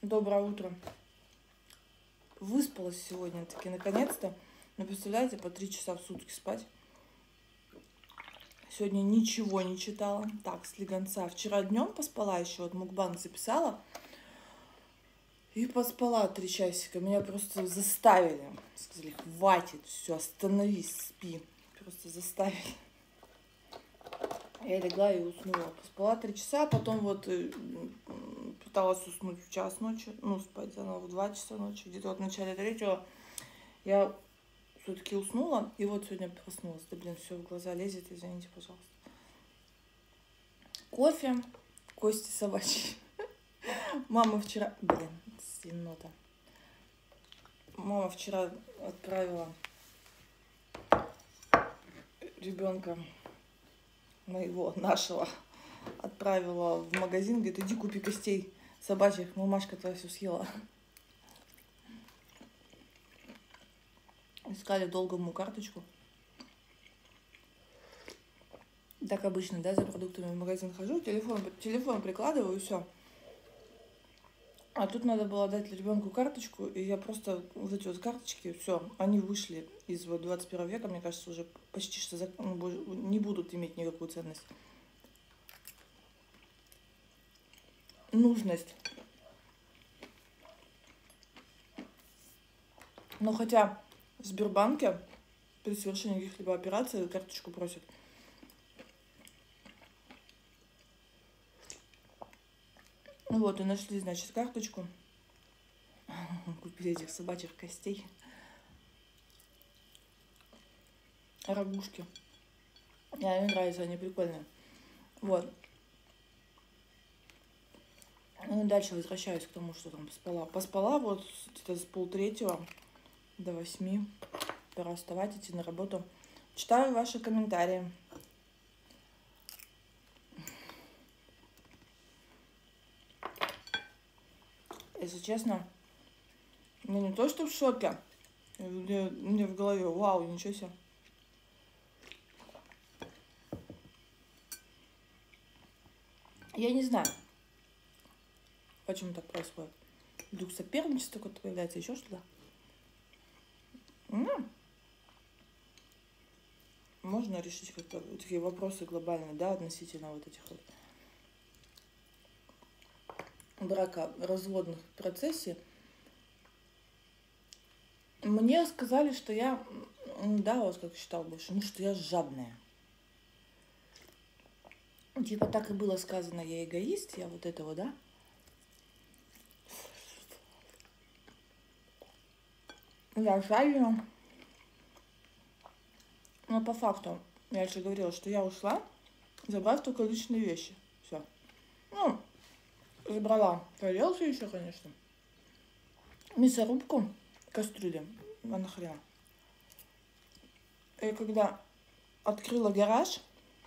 Доброе утро. Выспалась сегодня таки наконец-то. Но представляете, по 3 часа в сутки спать. Сегодня ничего не читала. Так, слегонца. Вчера днем поспала еще, вот мукбанг записала. И поспала 3 часика. Меня просто заставили. Сказали, хватит, все, остановись, спи. Просто заставили. Я легла и уснула. Поспала 3 часа, потом вот пыталась уснуть в час ночи, ну, спать заново в 2 часа ночи, где-то вот в начале 3-го я все-таки уснула, и вот сегодня проснулась. Да, блин, все в глаза лезет, извините, пожалуйста. Кофе, кости собачьи. Мама вчера, блин, свинота. Мама вчера отправила ребенка моего, нашего, отправила в магазин, говорит, иди купи костей собачьих, мамашка твоя все съела. Искали долго мою карточку. Так обычно, да, за продуктами в магазин хожу, телефон прикладываю, и все. А тут надо было дать ребенку карточку, и я просто вот эти вот карточки, все, они вышли из вот 21 века, мне кажется, уже почти что не будут иметь никакую ценность. Нужность. Но хотя в Сбербанке при совершении каких-либо операций карточку просят. Ну вот, и нашли, значит, карточку. Купили этих собачьих костей. Рогушки. Мне нравятся, они прикольные. Вот. Ну и дальше возвращаюсь к тому, что там поспала. Поспала вот где-то с 2:30 до 8. Пора вставать, идти на работу. Читаю ваши комментарии. Если честно, я не то что в шоке, мне в голове, вау, ничего себе. Я не знаю, почему так происходит. Вдруг соперничество какое-то появляется, еще что-то. Можно решить как-то такие вопросы глобальные, да, относительно вот этих вот брака, разводных процессий. Мне сказали, что я, да, вот как считал больше, ну, что я жадная. Типа так и было сказано, я эгоист, я вот этого, да. Я жадная. Но по факту, я же говорила, что я ушла, забрав только личные вещи. Все. Ну, забрала тарелки еще, конечно. Мясорубку, кастрюли, а нахрена. И когда открыла гараж,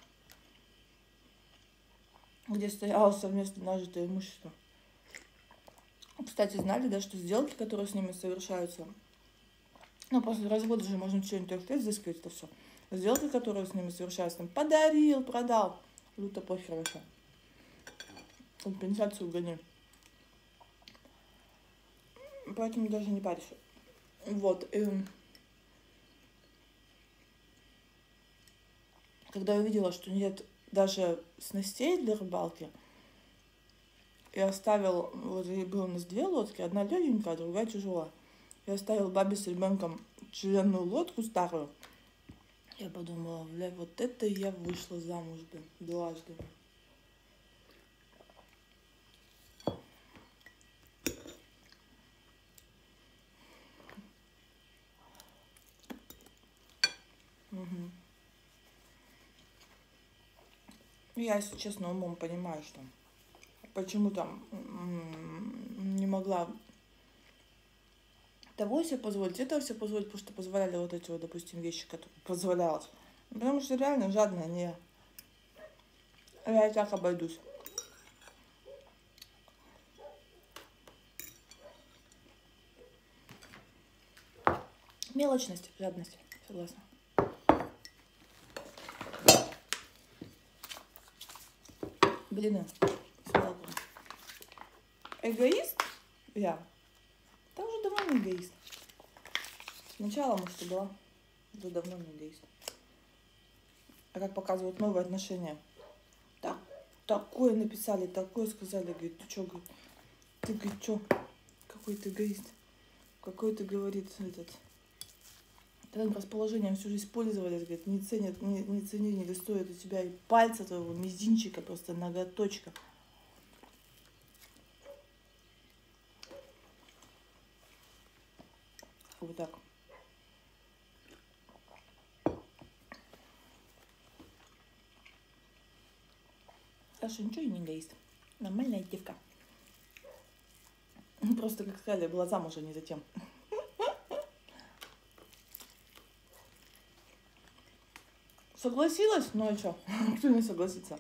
где стояло совместно нажитое имущество. Кстати, знали, да, что сделки, которые с ними совершаются, ну, после развода же можно что-нибудь изыскивать, это все. Сделки, которые с ними совершаются, там, подарил, продал, люто похер вообще. Компенсацию гони. Поэтому даже не парюсь. Вот. Когда я увидела, что нет даже снастей для рыбалки, я оставил, вот было у нас 2 лодки, одна легенькая, другая тяжелая. Я оставил бабе с ребенком членную лодку старую. Я подумала, бля, вот это я вышла замуж, блин, дважды. Угу. Я, если честно, умом понимаю, что почему там не могла того себе позволить, этого себе позволить, потому что позволяли вот эти вот, допустим, вещи, которые позволялось. Потому что реально жадная не. Я и так обойдусь. Мелочность, жадность, согласна. Блин, свалка. Эгоист Я. Да уже давно не эгоист. Сначала, может, и была. Уже давно не эгоист. А как показывают новые отношения. Так, такое написали, такое сказали. Говорит, ты что, говорит, ты, говорит, что? Какой ты эгоист? Какой ты, говорит, этот... Твоим расположением всю жизнь пользовались, говорит, не ценят, не ценили, не достоят у тебя и пальца твоего, мизинчика, просто ноготочка. Вот так. Саша ничего и не эгоист. Нормальная девка. Просто, как сказали, была замуж, а не затем. Согласилась? Ну и что? Кто не согласится?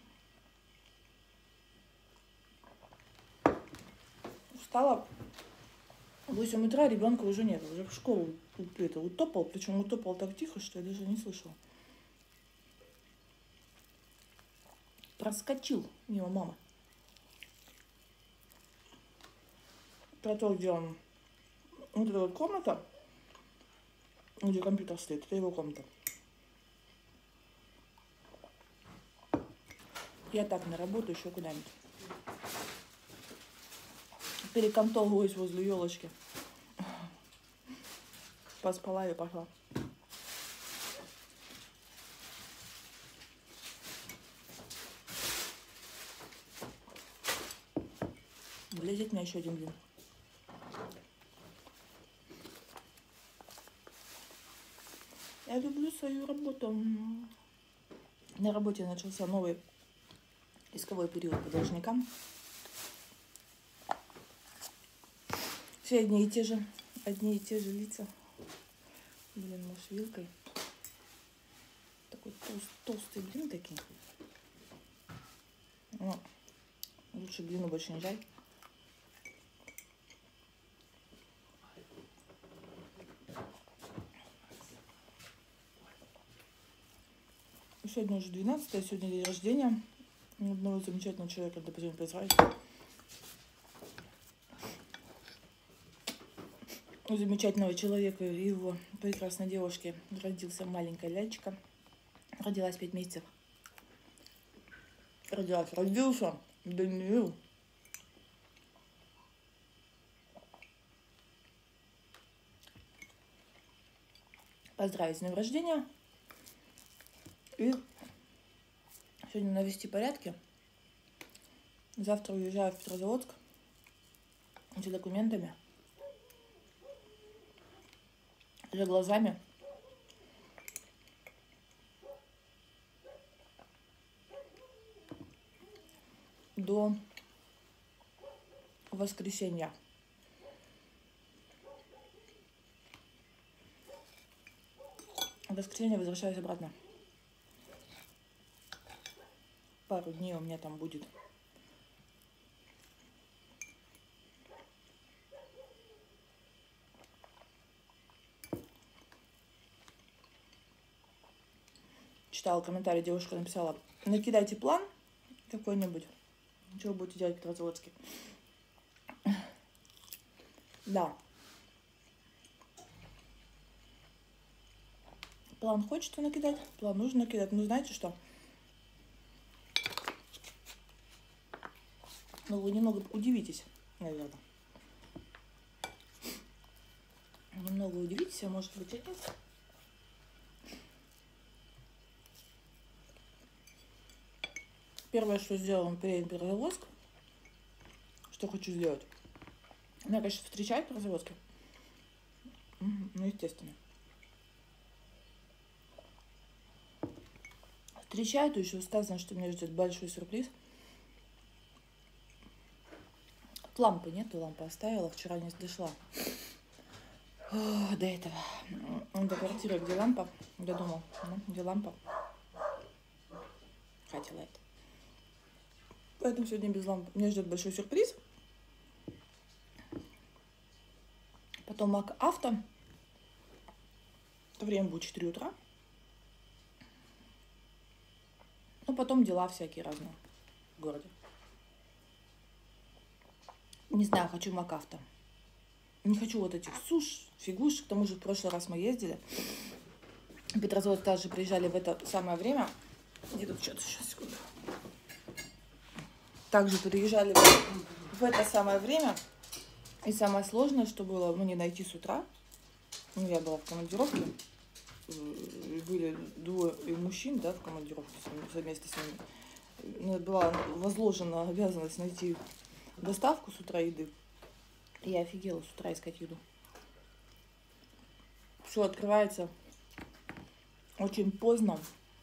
Встала в 8 утра, ребенка уже нет. Уже в школу это, утопал. Причем утопал так тихо, что я даже не слышала. Проскочил мимо мамы. Про то, где он... Вот эта вот комната, где компьютер стоит, это его комната. Я так на работу еще куда-нибудь. Перекантовываюсь возле елочки. Поспала и пошла. Влезет мне еще один блин. Я люблю свою работу. На работе начался новый исковой период по должникам. Все одни и те же лица. Блин, может, вилкой. Такой толстый блин такие. Но лучше блину больше не жаль. Сегодня уже 12-е, сегодня день рождения одного замечательного человека, да будем поздравить. У замечательного человека и его прекрасной девушки родился маленькая лялечка. Родилась 5 месяцев. Родился Даниил. Поздравить с днем рождения. И сегодня навести порядки. Завтра уезжаю в Петрозаводск с документами, за глазами. До воскресенья. В воскресенье возвращаюсь обратно. Пару дней у меня там будет. Читала комментарий, девушка написала: накидайте план какой-нибудь, что вы будете делать в Петрозаводске. Да. План хочется накидать, план нужно накидать. Ну, знаете что? Ну, вы немного удивитесь, наверное. Немного удивитесь, а может быть и нет. Первое, что сделаем, приедем в Петрозаводск. Что хочу сделать? Меня, конечно, встречают в Петрозаводске. Ну, естественно. Встречают, и еще сказано, что меня ждет большой сюрприз. Лампы нету, лампы оставила, вчера не дошла до этого. До квартиры, где лампа. Я думал, ну, где лампа. Хотела это. Поэтому сегодня без лампы. Меня ждет большой сюрприз. Потом Мак Авто. Время будет 4 утра. Ну, потом дела всякие разные в городе. Не знаю, хочу макафта. Не хочу вот этих суш, фигуш. К тому же в прошлый раз мы ездили. В Петрозаводск также приезжали в это самое время. Где тут что-то сейчас, секунду. Также приезжали в это самое время. И самое сложное, что было мне найти с утра. Ну, я была в командировке. Были двое мужчин, да, в командировке вместе с ними. Была возложена обязанность найти доставку с утра еды. И я офигела с утра искать еду. Все открывается очень поздно.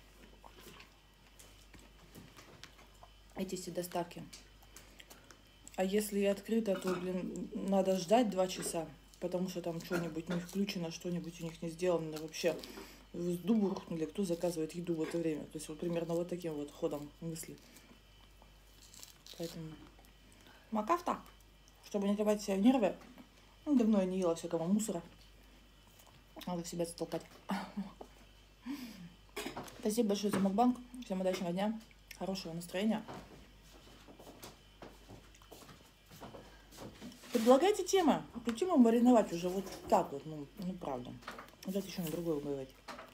Эти все доставки. А если и открыто, то, блин, надо ждать 2 часа, потому что там что-нибудь не включено, что-нибудь у них не сделано. Вообще с дубу рухнули, кто заказывает еду в это время. То есть вот примерно вот таким вот ходом мысли. Поэтому макафта, чтобы не трепать себе нервы. Ну, давно я не ела всякого мусора. Надо в себя затолкать. Спасибо большое за мукбанг. Всем удачного дня, хорошего настроения. Предлагайте темы. Эту тему мариновать уже вот так вот. Ну правда. Давайте еще на другое говорить.